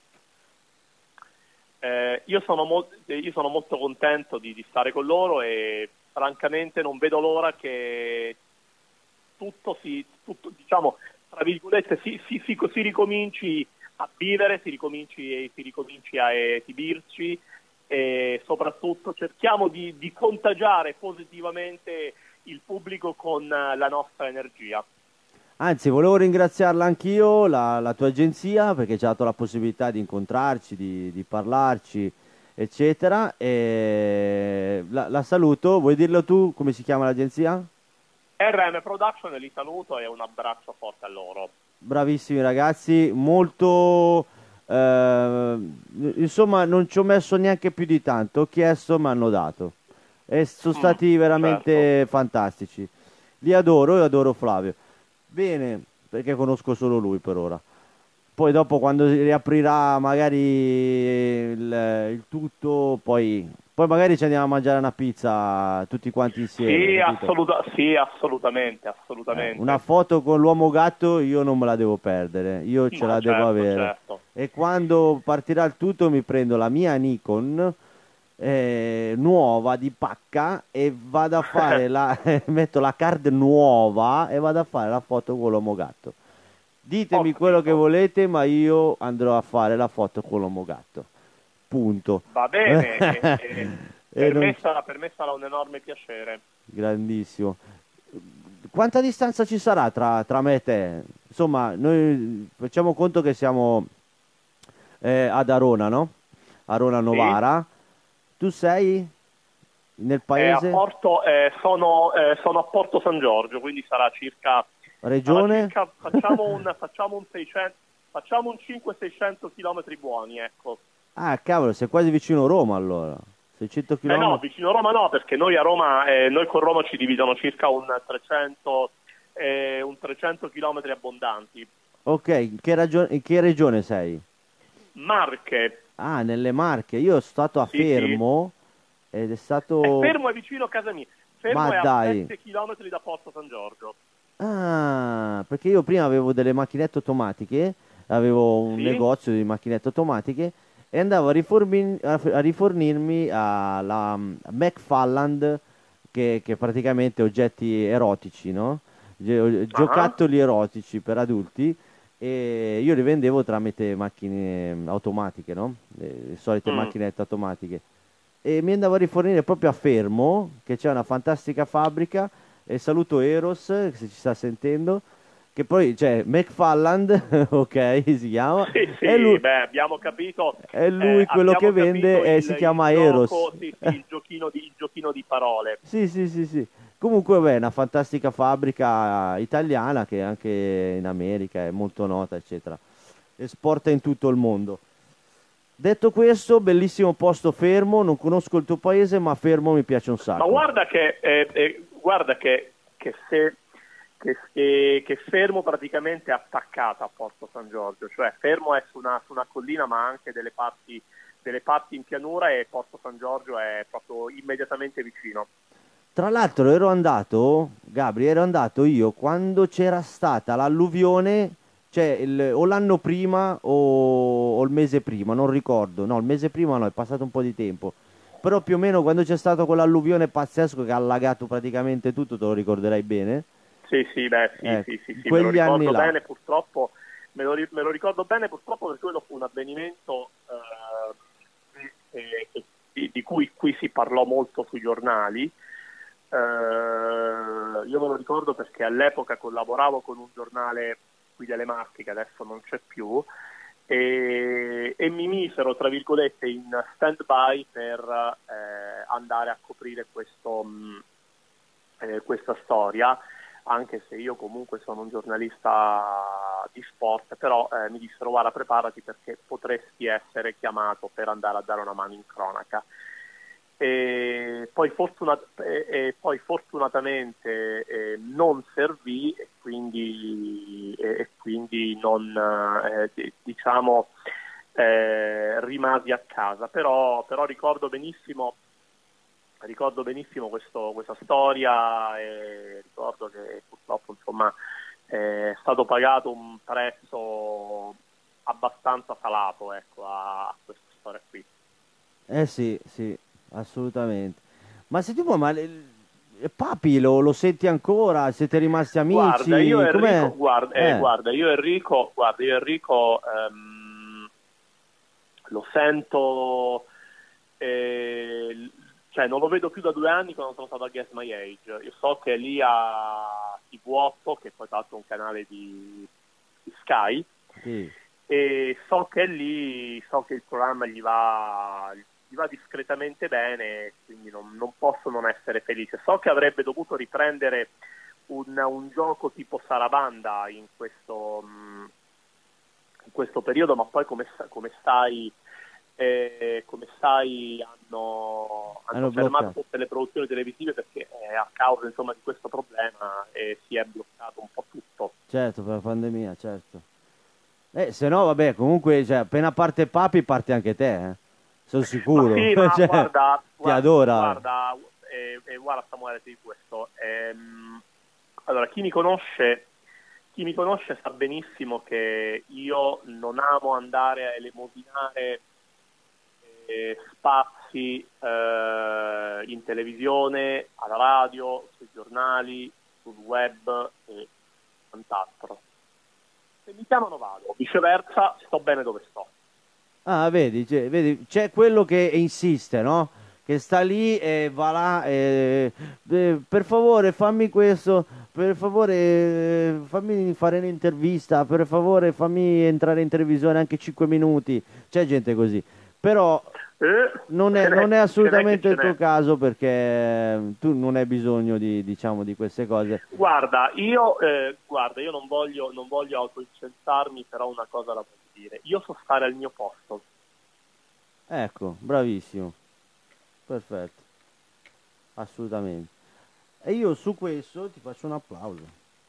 eh, io, sono mol- io sono molto contento di, di stare con loro e francamente non vedo l'ora che tutto si, tutto, diciamo, tra virgolette, si, si, si, si ricominci a vivere, si ricominci, si ricominci a esibirci e soprattutto cerchiamo di, di contagiare positivamente il pubblico con eh, la nostra energia. Anzi, volevo ringraziarla anch'io, la, la tua agenzia, perché ci ha dato la possibilità di incontrarci, di, di parlarci, eccetera. E la, la saluto. Vuoi dirlo tu come si chiama l'agenzia? R M Production, li saluto e un abbraccio forte a loro. Bravissimi ragazzi, molto... eh, insomma, non ci ho messo neanche più di tanto. Ho chiesto, mi hanno dato. E sono Mm, stati veramente certo. fantastici. Li adoro, io adoro Flavio. Bene, perché conosco solo lui per ora. Poi dopo quando si riaprirà magari il, il tutto, poi, poi magari ci andiamo a mangiare una pizza tutti quanti insieme, Sì, capito? assoluta- sì, assolutamente, Eh, una assolutamente. foto con l'uomo gatto io non me la devo perdere, io ce Ma la devo certo, avere. certo. E quando partirà il tutto mi prendo la mia Nikon eh, nuova di pacca e vado a fare la, metto la card nuova e vado a fare la foto con l'uomo gatto. Ho Ditemi quello che capito. volete, ma io andrò a fare la foto con l'uomo gatto. Punto. Va bene, e- e E per non me c- sarà, per me sarà un enorme piacere. Grandissimo. Quanta distanza ci sarà tra, tra me e te? Insomma, noi facciamo conto che siamo eh, ad Arona, no? Arona Sì? Novara. Tu sei nel Eh, a paese? Porto, eh, sono, eh, sono a Porto San Giorgio, quindi sarà circa, sarà Regione? circa facciamo un, facciamo un seicento, facciamo un cinquecento seicento km buoni, ecco. Ah, cavolo, sei quasi vicino a Roma allora. seicento Eh no, chilometri. vicino a Roma no, perché noi a Roma, eh, noi con Roma ci dividono circa un trecento, eh, un trecento km abbondanti. Ok, in che, ragio- in che regione sei? Marche, Ah, nelle Marche. Io sono stato a sì, sì. Fermo ed è E stato... Fermo è vicino a casa mia. Ma Fermo è a dai. sette km da Porto San Giorgio. Ah, perché io prima avevo delle macchinette automatiche avevo un Sì. negozio di macchinette automatiche e andavo a, riformi- a a rifornirmi alla mm, McFarland, che, che praticamente oggetti erotici, no? Gio- Ah, Giocattoli erotici per adulti, e io li vendevo tramite macchine mm, automatiche, no? Le, le solite mm. macchinette automatiche. E mi andavo a rifornire proprio a Fermo, che c'è una fantastica fabbrica, e saluto Eros, se ci sta sentendo, che poi c'è McFarland, ok, si chiama, Sì, e sì, lui, beh, abbiamo capito, è eh, lui quello che abbiamo vende capito e il, si il chiama Eros. gioco, sì, sì, il giochino di, il giochino di parole. Sì, sì, sì, sì. Comunque, beh, è una fantastica fabbrica italiana che anche in America è molto nota, eccetera. Esporta in tutto il mondo. Detto questo, bellissimo posto Fermo, non conosco il tuo paese, ma Fermo mi piace un Ma sacco. guarda che, eh, eh, guarda che, che se che, che- che Fermo praticamente è attaccata a Porto San Giorgio, cioè Fermo è su una, su una collina ma ha anche delle parti, delle parti in pianura e Porto San Giorgio è proprio immediatamente vicino. Tra l'altro ero andato, Gabri, ero andato io quando c'era stata l'alluvione, cioè il- o l'anno prima o, o il mese prima, non ricordo. No, il mese prima no, è passato un po' di tempo. Però più o meno quando c'è stato quell'alluvione pazzesco che ha allagato praticamente tutto, te lo ricorderai bene. Sì, sì, beh, sì, Ecco, sì, sì, in sì, me lo quegli anni ricordo là. bene, purtroppo, me lo, ri- me lo ricordo bene purtroppo perché quello fu un avvenimento eh, che- che- di, di cui qui si parlò molto sui giornali. Eh, io me lo ricordo perché all'epoca collaboravo con un giornale qui delle Marche che adesso non c'è più e, e mi misero, tra virgolette, in stand-by per eh, andare a coprire questo, mh, eh, questa storia, anche se io comunque sono un giornalista di sport, però eh, mi dissero guarda preparati perché potresti essere chiamato per andare a dare una mano in cronaca. E poi, fortunat- e- e poi fortunatamente eh, non servì e quindi, e, e quindi non eh, di- diciamo eh, rimasi a casa, però, però ricordo benissimo ricordo benissimo questo- questa storia e ricordo che purtroppo insomma è stato pagato un prezzo abbastanza salato, ecco, a, a questa storia qui. Eh sì, sì, assolutamente. Ma senti un po', ma il- il Papi lo, lo senti ancora? Siete rimasti Guarda, io amici? Com'è? Enrico, guarda, eh, Eh, guarda, io Enrico, guarda, io Enrico ehm, lo sento, eh, cioè non lo vedo più da due anni quando sono stato a Guess My Age. Io so che è lì a T V otto, che poi tra l'altro è un canale di, di Sky, sì. e so che è lì, so che il programma gli va, gli va discretamente bene, quindi non, non posso non essere felice. So che avrebbe dovuto riprendere un, un gioco tipo Sarabanda in questo, mh, in questo periodo, ma poi come, sa- come sai, eh, come sai hanno, Hanno hanno fermato bloccato. tutte le produzioni televisive perché eh, a causa insomma, di questo problema eh, si è bloccato un po' tutto. Certo, per la pandemia, certo. Eh, se no, vabbè, comunque, cioè, appena parte Papi, parte anche te, eh. Sono Ma sicuro. sì, ma Cioè, guarda, ti guarda, adora. guarda, eh, eh, guarda Samuele, ti dico questo. Ehm, allora, chi mi conosce, chi mi conosce sa benissimo che io non amo andare a elemosinare eh, spazi eh, in televisione, alla radio, sui giornali, sul web e quant'altro. Se mi chiamano vado, viceversa sto bene dove sto. Ah, vedi, c'è, vedi, c'è quello che insiste, no? Che sta lì e va là e, eh, per favore fammi questo, per favore eh, fammi fare un'intervista, per favore fammi entrare in televisione anche cinque minuti. C'è gente così. Però Eh, non è, ce non n'è, è ce n'è che assolutamente ce il tuo n'è. caso perché eh, tu non hai bisogno di, diciamo, di queste cose. Guarda, io, eh, guarda, io non voglio, non voglio autoincentarmi, però una cosa la voglio dire. Io so stare al mio posto. Ecco, bravissimo, perfetto, assolutamente. E io su questo ti faccio un applauso.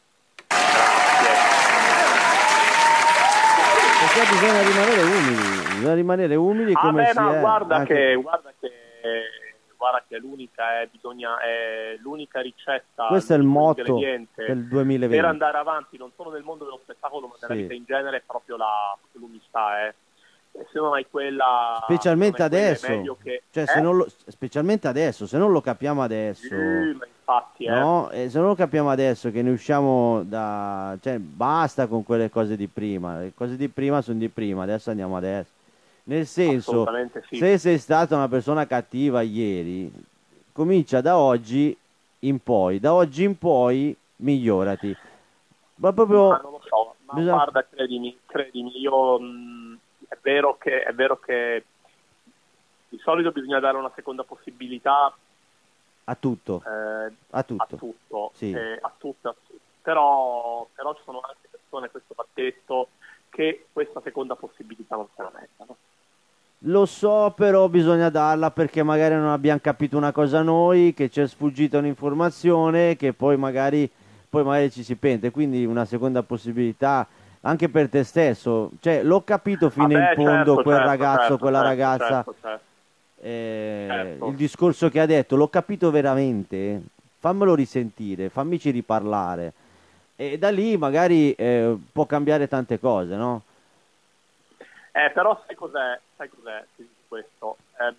Perché bisogna rimanere umili, bisogna rimanere umili Ah come beh, si no, è. guarda Anche... che, guarda che, guarda che l'unica è, bisogna, è l'unica ricetta, questo è il l'unico motto ingrediente del duemilaventi. per andare avanti, non solo nel mondo dello spettacolo, ma nella Sì. vita in genere, è proprio la, l'umiltà, eh. E se non hai quella, Specialmente se non hai quella, adesso, è meglio che, cioè, eh? se non lo, specialmente adesso, se non lo capiamo adesso, Sì, ma infatti, eh. no? E se non lo capiamo adesso che ne usciamo da, cioè, basta con quelle cose di prima, le cose di prima sono di prima, adesso andiamo adesso. Nel senso, Assolutamente sì. se sei stata una persona cattiva ieri, comincia da oggi in poi, da oggi in poi migliorati. Ma proprio Ma non lo so, ma bisogna- guarda, credimi, credimi, io mh, è vero che è vero che di solito bisogna dare una seconda possibilità a tutto, eh, a tutto. a tutto, Sì. eh, a tutto, a tutto. Però, però ci sono anche persone, questo va detto, che questa seconda possibilità non se la mettono. Lo so, però bisogna darla perché magari non abbiamo capito una cosa noi, che ci è sfuggita un'informazione, che poi magari, poi magari ci si pente. Quindi una seconda possibilità anche per te stesso. Cioè, l'ho capito fino Vabbè, in fondo certo, quel certo, ragazzo, certo, quella certo, ragazza, certo, certo. eh, Certo. il discorso che ha detto, l'ho capito veramente. Fammelo risentire, fammici riparlare. E da lì magari eh, può cambiare tante cose, no? Eh, però sai cos'è? Sai cos'è? Ti dico questo. Eh,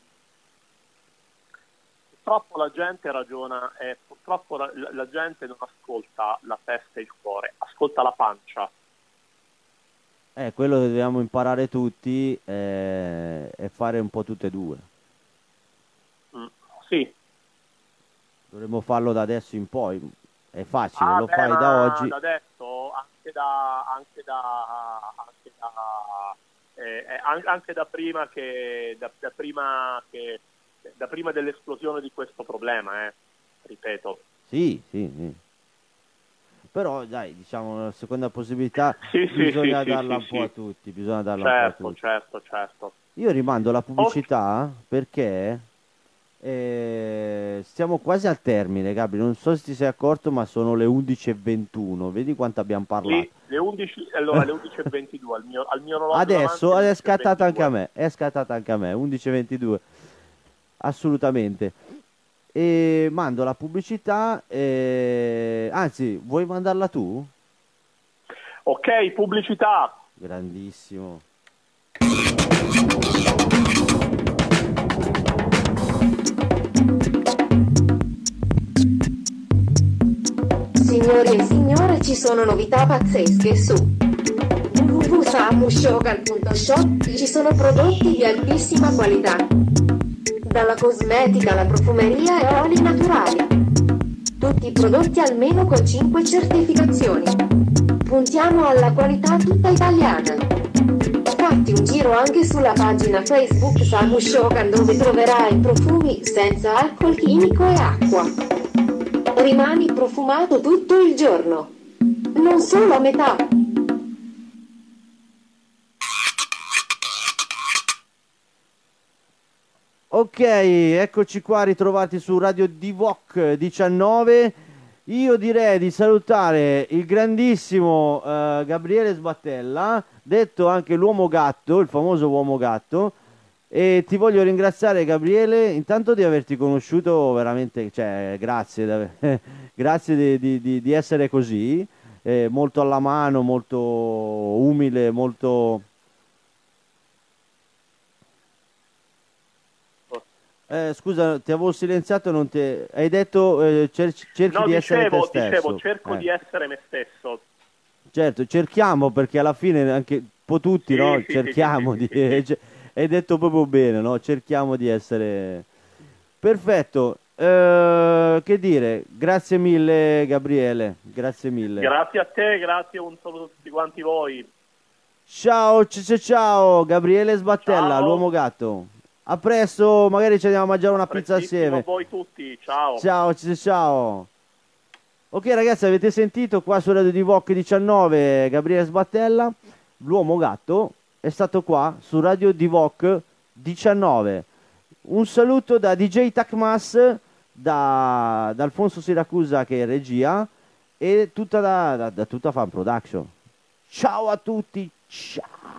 purtroppo la gente ragiona, e purtroppo la, la gente non ascolta la testa e il cuore, ascolta la pancia. Eh, quello che dobbiamo imparare tutti eh, è fare un po' tutte e due. Mm, sì. Dovremmo farlo da adesso in poi. È facile, Ah, lo beh, fai ma da oggi. da adesso, anche da, anche da, anche da, eh, eh, an- anche da prima che, da, da prima che, da prima dell'esplosione di questo problema, eh, ripeto. Sì, sì, sì. Però dai, diciamo, la seconda possibilità Sì, sì, bisogna sì, sì, darla sì, un po' sì. a tutti, bisogna darla un po' a Certo, tutti. certo, certo. Io rimando la pubblicità perché eh, stiamo quasi al termine, Gabri. Non so se ti sei accorto, ma sono le undici e ventuno. Vedi quanto abbiamo parlato. Lì, le undici, allora, le undici e ventidue, al mio, al mio orologio Adesso davanti, è scattata anche a undici e ventidue. me, è scattata anche a me, undici e ventidue, assolutamente. E mando la pubblicità, eh, anzi, vuoi mandarla tu? Ok, pubblicità. Grandissimo. Signori e signore, ci sono novità pazzesche su w w w punto samushogan punto shop. Ci sono prodotti di altissima qualità, dalla cosmetica alla profumeria e oli naturali. Tutti prodotti almeno con cinque certificazioni. Puntiamo alla qualità tutta italiana. Fatti un giro anche sulla pagina Facebook Samu Shogan, dove troverai profumi senza alcol chimico e acqua. Rimani profumato tutto il giorno, non solo a metà. Ok, eccoci qua ritrovati su Radio Divock diciannove. Io direi di salutare il grandissimo eh, Gabriele Sbattella, detto anche l'uomo gatto, il famoso uomo gatto. E ti voglio ringraziare, Gabriele, intanto di averti conosciuto veramente, cioè, grazie, da- grazie di, di- di- di essere così, eh, molto alla mano, molto umile, molto... Eh, scusa, ti avevo silenziato, non ti... hai detto eh, cer- cerchi No, di essere te dicevo, stesso. dicevo, cerco Eh, di essere me stesso. Certo, cerchiamo perché alla fine anche un po' tutti, Sì, no? sì, sì, Cerchiamo sì, di... sì, sì, sì. cioè, hai detto proprio bene, no? Cerchiamo di essere... Perfetto. Eh, che dire, grazie mille Gabriele, grazie mille. Grazie a te, grazie, un saluto a tutti quanti voi. Ciao, ciao, ciao, ciao, Gabriele Sbattella, Ciao. l'uomo gatto. A presto, magari ci andiamo a mangiare una pizza Prestissimo a assieme. voi tutti, ciao. Ciao, ciao, ciao. Ok ragazzi, avete sentito qua su Radio Divock diciannove Gabriele Sbattella, l'uomo gatto, è stato qua su Radio Divock diciannove. Un saluto da D J Takmas, da, da Alfonso Siracusa che è in regia e tutta da, da, da tutta Fan Production. Ciao a tutti, ciao.